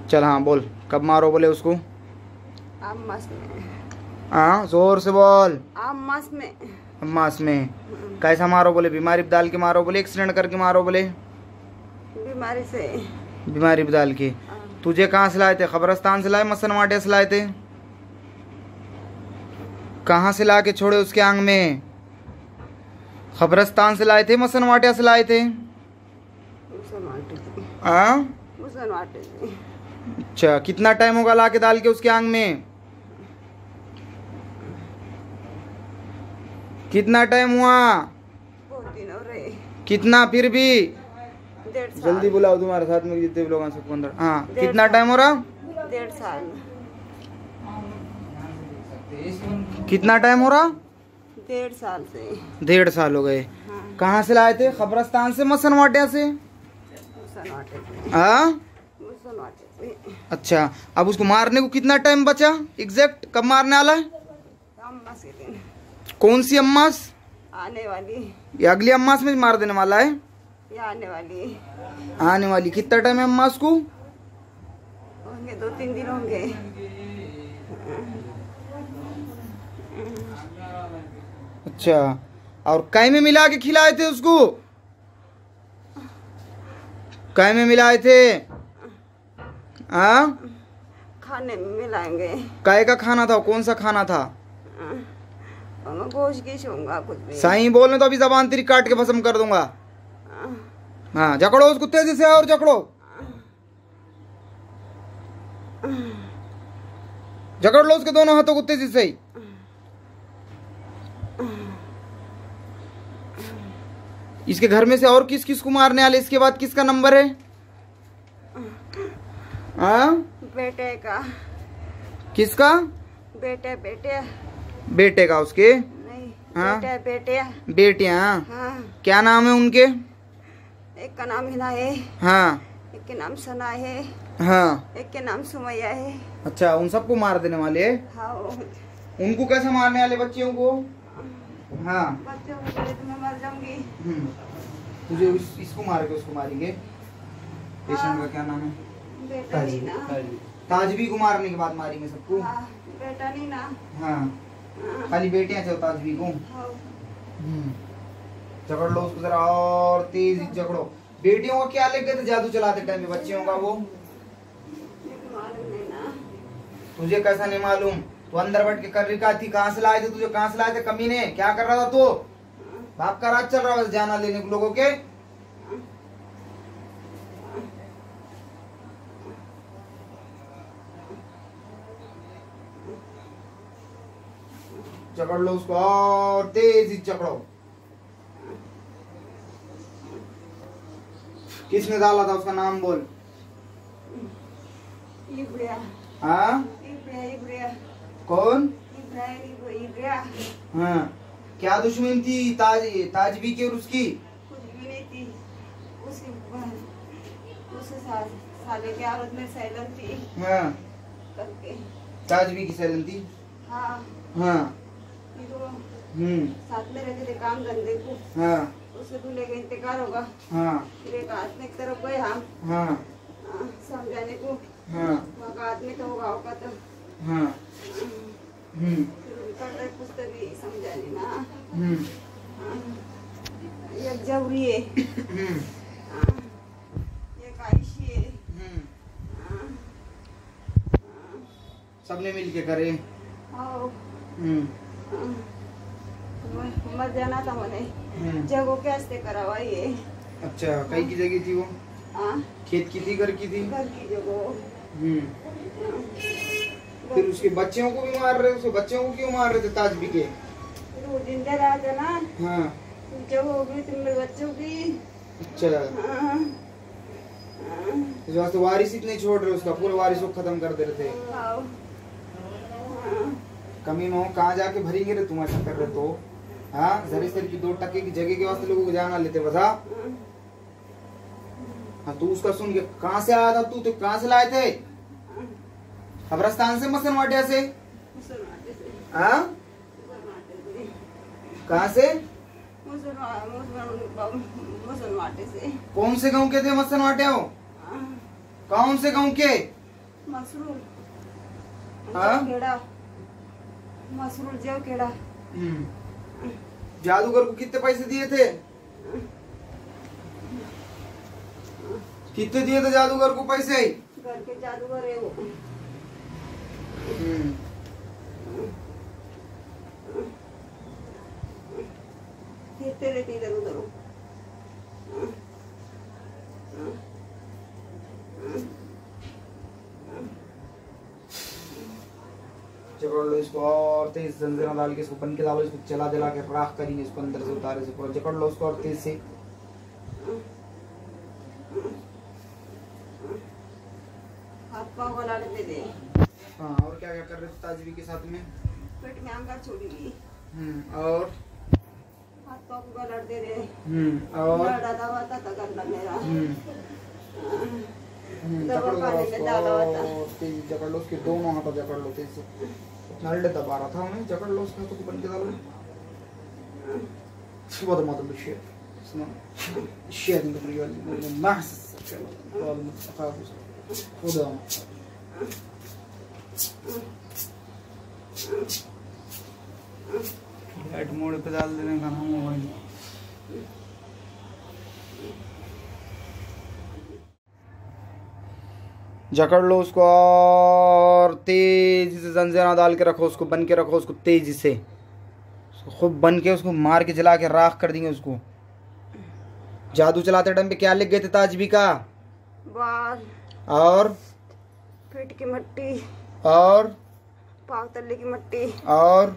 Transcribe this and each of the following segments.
चल हाँ बोल, कब मारो बोले उसको? अम्मास में। हाँ जोर से बोल। अम्मास में। अम्मास में। कैसा मारो बोले? बीमारी बदाल के मारो बोले, एक्सीडेंट करके मारो बोले? बीमारी से। बीमारी बदाल के। तुझे कहाँ से लाए थे? खबरस्तान से लाए, मसन वाटे से लाए थे? कहाँ से ला के छोड़े उसके आंग में? खबरस्तान से लाए थे, मसन वाटिया से लाए थे? अच्छा, कितना टाइम होगा ला के डाल के उसके आंग में? कितना टाइम हुआ? बहुत दिन हो रहे। कितना फिर भी? 1.5 साल। जल्दी बुलाओ तुम्हारे साथ में जितने भी लोग हैं सबको अंदर। हाँ, कितना टाइम हो रहा? 1.5 साल। कितना टाइम हो रहा? 1.5 साल से। 1.5 साल हो गए। हाँ। कहाँ से लाए थे? खबरस्तान से, मसन वाटिया से? हाँ। अच्छा, अब उसको मारने को कितना टाइम बचा? एग्जैक्ट कब मारने वाला है? अम्मास के दिन। कौन सी अम्मास? आने वाली। ये अगली अम्मास में मार देने वाला है? या आने वाली। आने वाली। कितना टाइम है अम्मास को? होंगे 2-3 दिन होंगे। अच्छा, और काय में मिला के खिलाए थे उसको? काय में मिलाए थे? हाँ, खाने में मिलाएंगे। काय का खाना था? कौन सा खाना था? गोश्त की होगा कुछ भी। सही बोलने तो अभी जबान तेरी काट के भस्म कर दूंगा। हाँ, जकड़ो उसको तेजी से, और जकड़ो, जकड़ लो उसके दोनों हाथों को तेजी से। इसके घर में से और किस किस को मारने वाले? इसके बाद किसका नंबर है? हाँ, बेटे का। किसका? बेटे बेटे। बेटे का उसके? नहीं। हाँ? बेटे बेटे। बेटियां? हाँ। क्या नाम है उनके? एक का नाम हिना है। हाँ। एक के नाम सना है। हाँ। एक के नाम सुमैया है। अच्छा, उन सबको मार देने वाले? हाँ। उनको कैसे मारने वाले? बच्चियों को? हाँ। बच्चों को तो मैं मर जाऊंगी। तुझे इसको मार के उसको मारेंगे। पेशेंट का क्या नाम है? बेटा नहीं ना। ताजवी को मारने के बाद मारेंगे सबको? हाँ, बेटा नहीं ना। हाँ, खाली बेटियां चलो ताजवी को। हाँ। जकड़ लो उसको जरा, और तेज जकड़ो। बेटियों का क्या लग गया था जादू चलाते टाइम में? बच्चियों का वो मालूम नहीं ना। तुझे कैसा नहीं मालूम? तू अंदर बैठ के कर रही का थी? कहाँ से लाए थे तुझे? कहाँ से लाए थे कमीने? क्या कर रहा था तू? बाप का राज चल रहा है जाना लेने को लोगों के? जकड़ लो उसको, और तेजी चकड़ो। किसने डाला था? उसका नाम बोल। इब्रिया। हाँ? इब्रिया इब्रिया। कौन? इब्रिया। हाँ, क्या दुश्मनी थी ताजवी की और उसकी? कुछ भी नहीं थी। उसे साले के औरत में सैलन थी। हाँ, करके। ताजवी की सैलन थी? हाँ। हाँ। साथ में रहते थे काम धंधे को। हाँ। उससे दूल्हे का इंतकाल होगा। हाँ। फिर एक आदमी की तरफ गए हम। हाँ। समझाने को। हाँ। वहाँ का आदमी तो होगा तो। हाँ। फिर उनका कुछ तो भी समझाने ना। एक जबरी है। एक आयशी है। सबने मिल के करे? हाँ। मर जाना था मैंने। जगह कैसे करवाई है? अच्छा, कई की जगह थी वो? खेत की थी, घर की थी? घर की जगह। फिर उसके बच्चों को भी मार रहे? उसके बच्चों को क्यों मार रहे थे ताजवी के? वो जिंदा रहा था ना। हाँ। जगह हो गई तुम मेरे बच्चों की। अच्छा, इस वास्ते वारिस नहीं छोड़ रहे उसका, पूरे वारिस को खत्म कर दे रहे थे। कमीनों, कहाँ जाके भरेंगे रे तुम ऐसा कर रहे तो? हाँ, जरी सर की 2 टके की जगह के वास्ते लोगों को जाना लेते बता। हाँ, तू उसका सुन के कहाँ से आया था? तू कहाँ से लाए थे? खबरस्तान से, मसन वाटिया से? हाँ, कहाँ से? मुसलमाटे से। कौन से गांव के थे मसन वाटिया? कौन से गांव के? मसरूल हाँ? जेव केड़ा मसरूल जेव केड़ा जादूगर को कितने पैसे दिए थे? कितने दिए थे जादूगर को पैसे? घर के जादूगर है वो। फिरते रहते इधर उधर। जकड़ लो इसको और तेज जंजीरा डाल के इसको बन के डालो, इसको चला जला के राख करेंगे इसको अंदर से उतारे से पूरा। जकड़ लो उसको और तेज से। हाथ पाँव गला दे दे। हाँ, और क्या क्या कर रहे थे ताजवी के साथ में? पेट में आंगा छोड़ी। और हाथ पाँव को गला दे दे। और डाला हुआ था करना मेरा। जकड़ लो उसको तेज, जकड़ लो उसके दोनों हाथों जकड़ लो तेज से। नल्ले दबा रहा था उन्हें, जकड़ लो उसके हाथों को बन के डालो। सुबह ما تقول شيء اسمع الشيء اللي بيقول ما احس والله خلاص خذها लाइट मोड पे डाल देने का नाम मोबाइल। जकड़ लो उसको और तेजी से जंजीरा डाल के रखो उसको, बन के रखो उसको तेजी से। खूब बन के उसको मार के जला के राख कर देंगे उसको। जादू चलाते टाइम पे क्या लिख गए थे ताजबी का? बाल और पेट की मट्टी और पाँव तल्ले की मट्टी और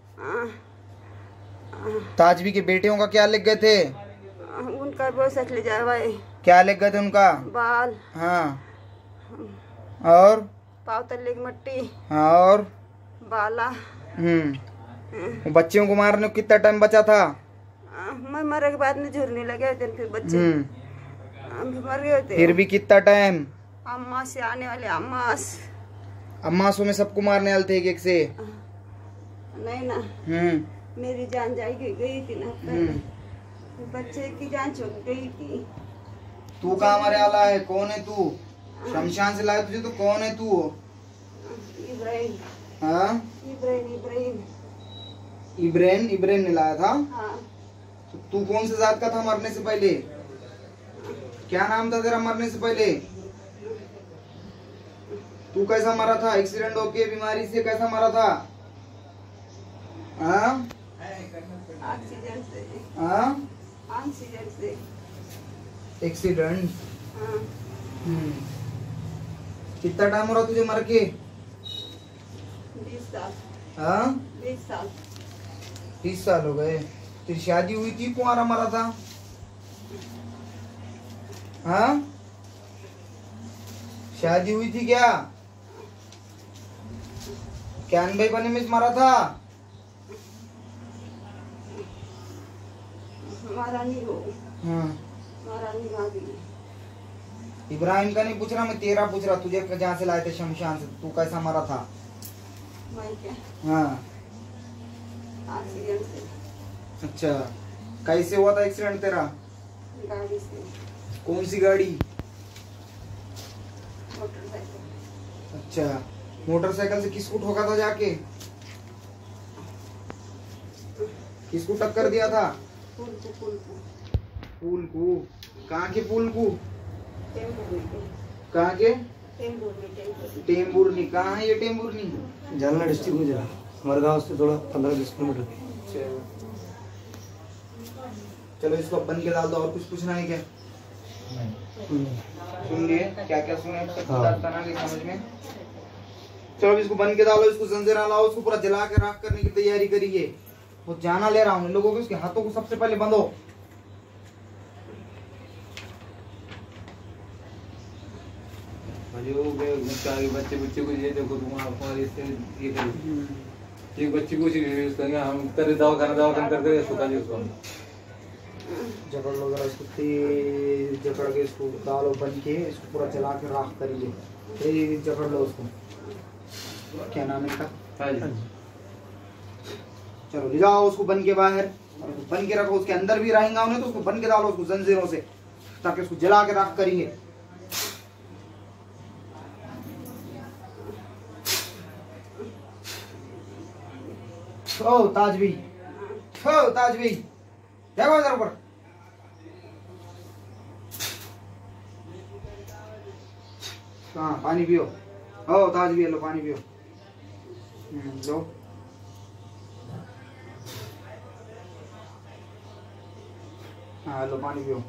ताजबी के बेटियों का क्या लिख गए थे? उनका बहुत सच ले जाए भाई। क्या लिख गए थे उनका? बाल। हाँ, और पाँव तल्ले की मट्टी। हाँ, और बाला। बच्चियों को मारने को कितना टाइम बचा था? मैं मरे के बाद में झुरने लगे थे फिर बच्चे मर गए थे। फिर भी कितना टाइम? अम्मा से आने वाले अम्मास। अम्मासों में सबको मारने वाले थे एक एक से? नहीं ना, मेरी जान जाएगी गई थी ना पहले। बच्चे की जान छूट गई थी। तू कहाँ मरे वाला है? कौन है तू? शमशान से लाया तुझे तो कौन है तू? इब्राहिम। हाँ, इब्राहिम इब्राहिम ने लाया था। हाँ। तो तू कौन से जात का था मरने से पहले? क्या नाम था तेरा मरने से पहले? तू कैसा मरा था? एक्सीडेंट होके बीमारी से कैसा मरा था? हाँ, ऑक्सीजन से। हाँ, ऑक्सीजन से। एक्सीडेंट। हाँ। कितना टाइम हो रहा तुझे मर के? 20 साल। हाँ, 20 साल। 30 साल हो गए। तेरी शादी हुई थी, कुंवारा मरा था? हाँ, शादी हुई थी क्या? कैन भाई बने में मरा था? महारानी हो। हाँ, महारानी भाभी। इब्राहिम का नहीं पूछ रहा मैं, तेरा पूछ रहा। तुझे जहाँ से लाए थे शमशान से, तू कैसा मरा था? मैं क्या? हाँ, ऑक्सीजन से। अच्छा, कैसे हुआ था एक्सीडेंट तेरा? गाड़ी से। कौन सी गाड़ी? मोटरसाइकिल। अच्छा, मोटरसाइकिल से किसको ठोका था जाके? किसको टक्कर दिया था? पुल को। पुल को? कहाँ के पुल को? टेम्पुर में। कहाँ के? टेम्पुर। टेम्बुरनी। कहाँ है ये टेम्बुरनी? जालना डिस्ट्रिक्ट में जरा, हमारे गाँव से थोड़ा 15-20 किलोमीटर। चलो इसको बन के डाल दो। और कुछ पूछना है क्या? सुन लिए क्या क्या सुने अब तक? बताना नहीं समझ में। चलो इसको बन के डालो, इसको जंजीरा लाओ, उसको पूरा जला के राख करने की तैयारी करिए। वो जाना ले रहा हूँ इन लोगों को, उसके हाथों को सबसे पहले बंधो। बच्चे को ये देखो तुम हमारे इससे ये करो, एक बच्चे को यूज करेंगे हम करे दवा करके सुखा जी उसको। जकड़ लो जरा इसको, तेज जकड़ के इसको डालो बन के, इसको पूरा जला के राख करिए। तेज जकड़ लो उसको। क्या नाम है इसका? चलो ले जाओ उसको बन के बाहर, और उसको बन के रखो। उसके अंदर भी रहेंगे उन्हें, तो उसको बन के डालो उसको जंजीरों से, ताकि उसको जला के राख करेंगे। ओ ताज भी, ओ ताज भी, देखो इधर ऊपर। हाँ पानी पियो। ओ ताज भी, लो पानी पियो। लो। हाँ लो पानी पियो।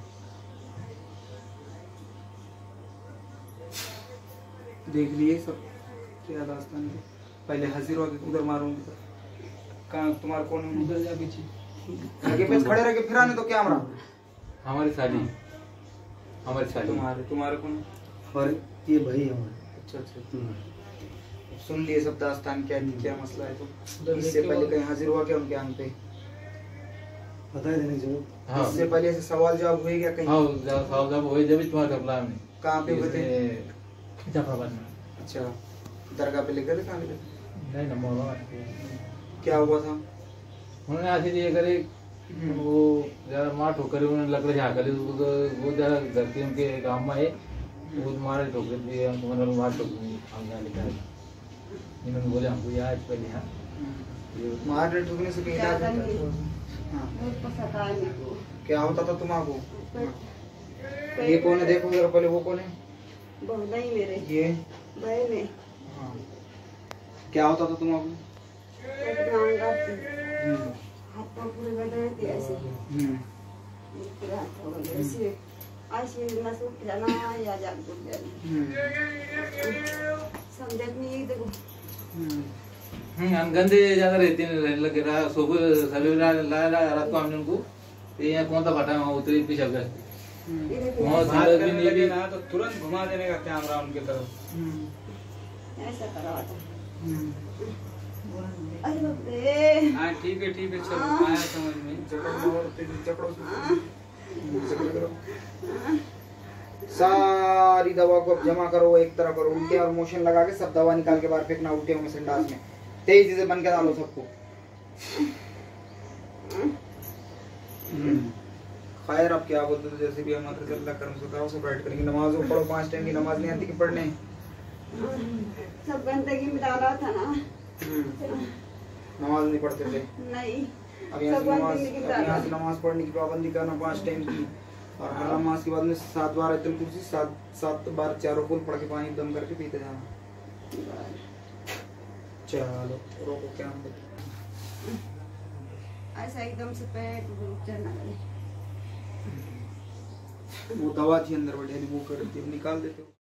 देख लिए सब क्या दास्तान है। पहले हाजिर हो उधर मारूंगी। कहाँ तुम्हारा कौन है? उधर जा पीछे आगे पे खड़े रह के फिर आने तो क्या हमारा? हमारी शादी, हमारी शादी। तुम्हारे कौन है? और ये भाई है हमारे। अच्छा अच्छा। सुन लिए सब दास्तान क्या मसला है तो इससे पहले कहीं हाजिर हुआ क्या उनके आंग पे? पता है देने की जरूरत। हाँ इससे पहले ऐसे सवाल जवाब हुए क्या कहीं? हाँ जब जब वही जब तुम्हारा करला हमने। कहाँ पे हुए थे? जाफराबाद में। अच्छा दरगाह पे लेकर थे? कहाँ लेकर थे? नहीं ना मोहल्ला क्या हुआ था? उन्होंने ऐसे ये करे वो जरा मार ठोकर उन्होंने लकड़ी झाँक ली उसको, वो जरा धरती उनके गाँव में है वो मारे ठोकर दिए उन्होंने मार ठोकर हम यहाँ लिखा है। इन्होंने बोले हमको यहाँ पहले यहाँ मार ठोकने से कहीं इलाज होता है? हाँ। मुझको सताए मेरे को। क्या होता था तुम्हारा? ये कौन है देखो जरा पहले, वो कौन है? बहुत नहीं मेरे ये भाई में हाँ। क्या होता था तुम्हारा? हाथ पाँव पूरे बदल थे ऐसे पूरे हाथ पाँव बदल ऐसे ऐसे ना सूख जाना या जाग टूट जाना समझत नहीं देखो। गंदे ज्यादा रहते रहने लगे रहा सुबह सवेरे रात को हमने उनको यहाँ कौन सा फटा वहाँ उतरे पीछे गए वहाँ बात भी करने नहीं लगे भी ना तो तुरंत घुमा देने का कैमरा उनके तरफ। ऐसा करा था। अरे बाप रे। हाँ ठीक है चलो आया समझ में। जकड़ो सारी दवा को अब जमा करो, एक तरह करो, उल्टे और मोशन लगा के सब दवा निकाल के बाहर फेंकना उल्टे में संडास में, तेजी से बन के डालो सबको। खैर अब क्या बोलते थे, जैसे भी हमारे से अल्लाह करम से करो सब राइट करेंगे। नमाज पढ़ो, 5 टाइम की नमाज नहीं आती कि पढ़ने? सब गंदगी में डाला था ना। नमाज नहीं पढ़ते थे? नहीं अब यहाँ से नमाज पढ़ने की पाबंदी करना 5 टाइम की, और हर नमाज के बाद में 7 बार आयतुल कुर्सी, 7 बार चारों फूल पढ़ के पानी दम करके पीते जाना। चलो रोको क्या ऐसा एकदम से पेट रुक जाना लगे। वो दवा थी अंदर बैठे वो कर निकाल देते।